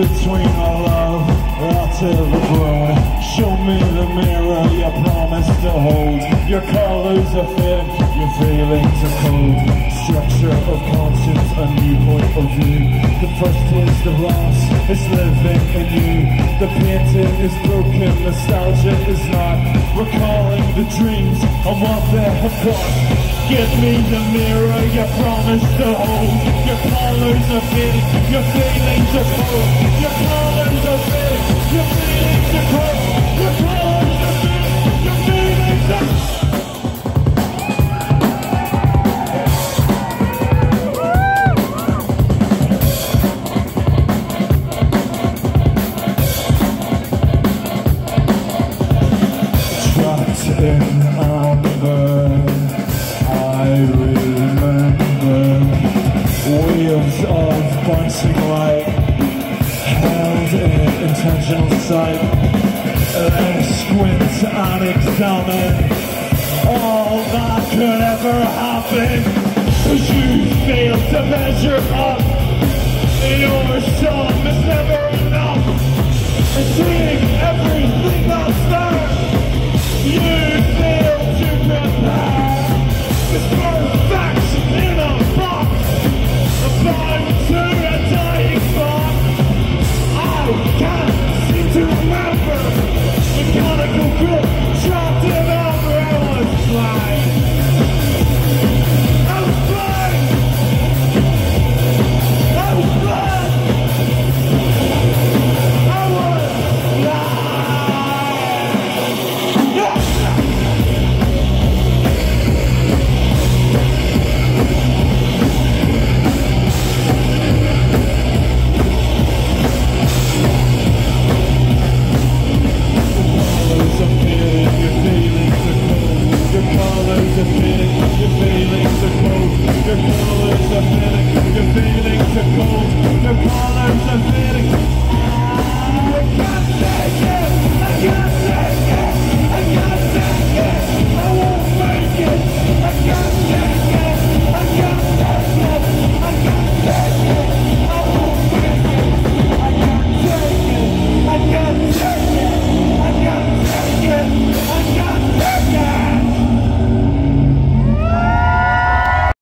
between our love, that's overgrown. Show me the mirror you promised to hold. Your colors are fading, your feelings are cold. Structure of conscience, a new point of view. The first taste of loss is living in you. The painting is broken, nostalgia is not. Recalling the dreams and what they have got. Give me the mirror you promised to hold. Your colors are fading, your feelings are cold. Your colors are fading, your feelings are cold. Your colors are fading, your feelings are cold. In amber, I remember waves of bouncing light held in intentional sight. Then squint and examine all that could ever happen. 'Cause you failed to measure up. Your song is never enough. And seeing everything that's there, you fail to prepare. This perfection in a box, bound to a dying clock. I can't seem to remember. Mechanical grip trapped in over. I was blind. I was blind. I was blind. I was blind. Your feelings are cold, your colors are fading.